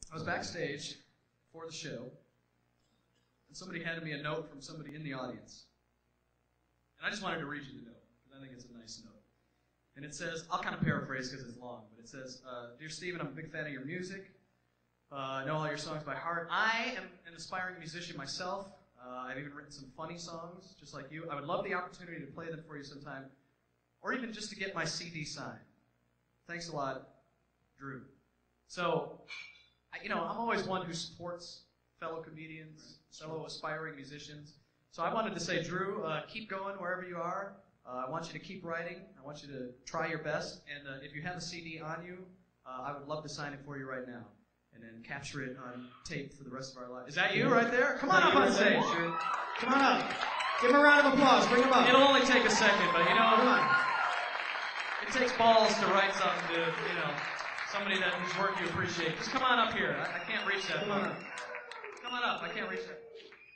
I was backstage for the show, and somebody handed me a note from somebody in the audience. And I just wanted to read you the note, because I think it's a nice note. And it says, I'll kind of paraphrase because it's long, but it says, Dear Steven, I'm a big fan of your music. I know all your songs by heart. I am an aspiring musician myself. I've even written some funny songs, just like you. I would love the opportunity to play them for you sometime, or even just to get my CD signed. Thanks a lot, Drew. So, I'm always one who supports fellow comedians, fellow aspiring musicians. So I wanted to say, Drew, keep going wherever you are. I want you to keep writing. I want you to try your best. And if you have a CD on you, I would love to sign it for you right now. And then capture it on tape for the rest of our lives. Is that you right there? Come on up on stage. Come on up. Give him a round of applause. Bring him up. It'll only take a second, but come on. It takes balls to write something to, somebody whose work you appreciate. Just come on up here. I can't reach that. Come on up. Come on up. I can't reach that.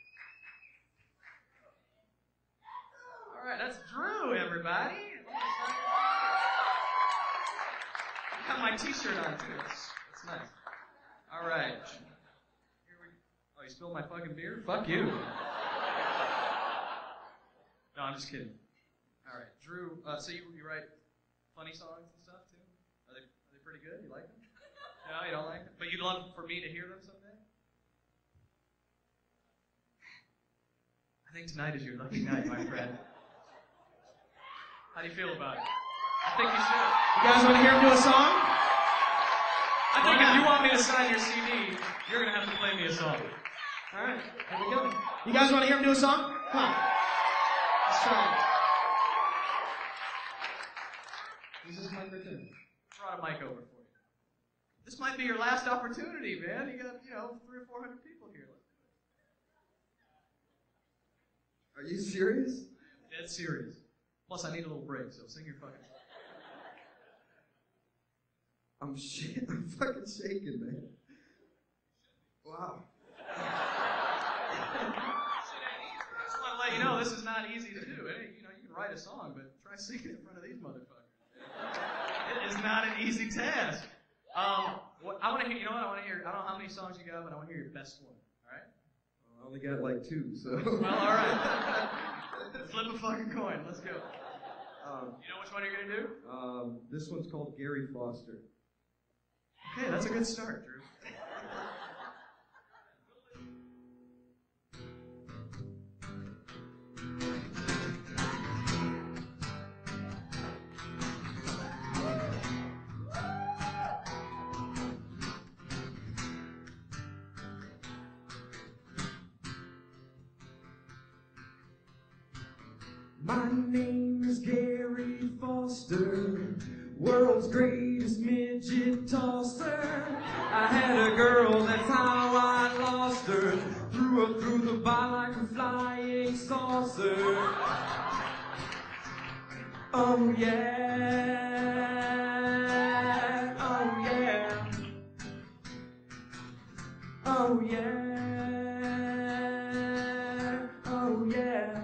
All right, that's Drew, everybody. I got my T-shirt on too. That's nice. All right. Oh, you spilled my fucking beer? Fuck you. No, I'm just kidding. All right, Drew. So you write funny songs and stuff too? Are they pretty good? You like them? No, you don't like them? But you'd love for me to hear them someday? I think tonight is your lucky night, my friend. How do you feel about it? I think you should. You guys want to hear him do a song? I think if you want me to sign your CD, you're going to have to play me a song. All right, here we go. You guys want to hear him do a song? Come on. Let's try it. Use this mic right there. Brought a mic over for you. This might be your last opportunity, man. You got, 300 or 400 people here. Are you serious? Dead serious. Plus, I need a little break, so sing your fucking song. I'm fucking shaking, man. Wow. I just want to let you know this is not easy to do. You can write a song, but try singing in front of these motherfuckers. It is not an easy task. I want to hear. I want to hear. I don't know how many songs you got, but I want to hear your best one. All right? Well, I only got like 2, so. Well, all right. Flip a fucking coin. Let's go. You know which one you're gonna do? This one's called Gary Foster. Okay, that's a good start, Drew. My name is Gary Foster, world's greatest midget tosser. I had a girl, that's how I lost her. Threw her through the bar like a flying saucer. Oh yeah, oh yeah, oh yeah, oh yeah.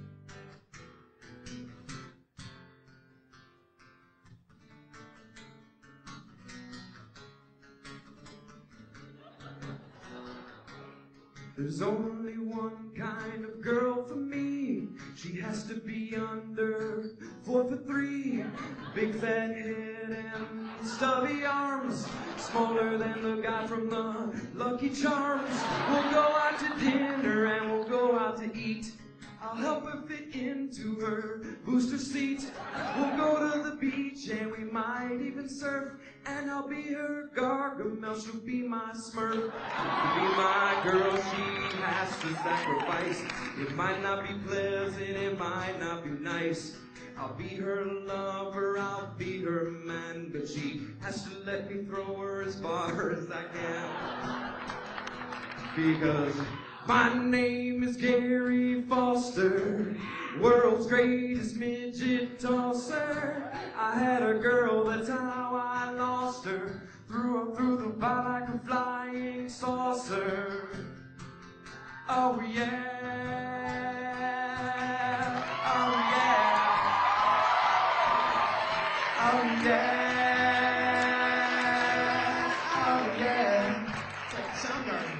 There's only one kind of girl for me. She has to be under 4'3", big fat head and stubby arms, smaller than the guy from the Lucky Charms. We'll go out to dinner and we'll go out to eat. I'll help her fit into her booster seat. We'll go to the beach and we might even surf. And I'll be her Gargamel, she'll be my Smurf. To be my girl, she has to sacrifice. It might not be pleasant, it might not be nice. I'll be her lover, I'll be her man, but she has to let me throw her as far as I can. Because my name is Gary Foster, world's greatest midget tosser. I had a girl, that's how I lost her. Threw her through the bar like a flying saucer. Oh yeah, oh yeah, oh yeah, oh yeah. Soundgarden.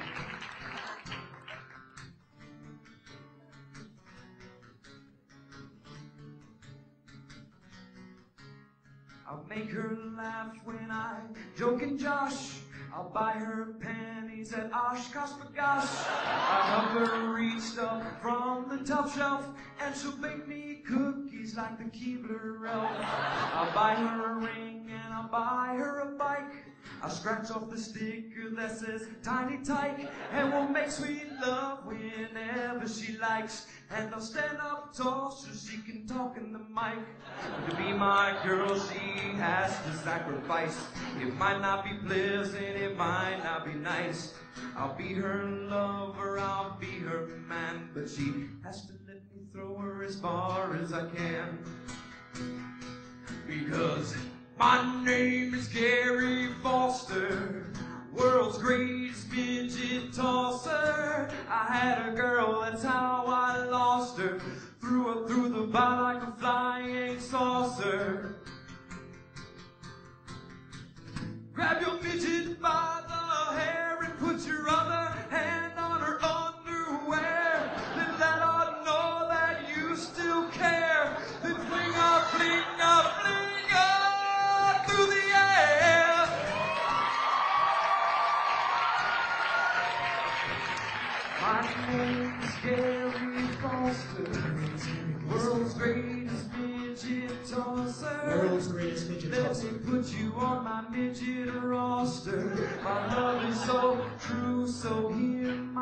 I'll make her laugh when I joke and josh. I'll buy her panties at Oshkosh Bagosh. I'll help her reach stuff from the top shelf, and she'll bake me cookies like the Keebler elf. I'll buy her a ring and I'll buy her a bike. I'll scratch off the sticker that says Tiny Tyke, and we'll make sweet love whenever she likes. And I'll stand up tall so she can talk in the mic. To be my girl, she has to sacrifice. It might not be pleasant, it might not be nice. I'll be her lover, I'll be her man, but she has to let me throw her as far as I can. Because my name is Gary Foster, world's greatest midget tosser. I had a girl, that's how I lost her. Threw her through the bar like a flying saucer. Grab your midget by the hair and put your other hand on her underwear. Then let her know that you still care. Then fling up, fling up, fling up through the air. My name is Gary Foster, world's greatest midget tosser. World's greatest midget Let tosser. me put you on my midget roster. My love is so true, so hear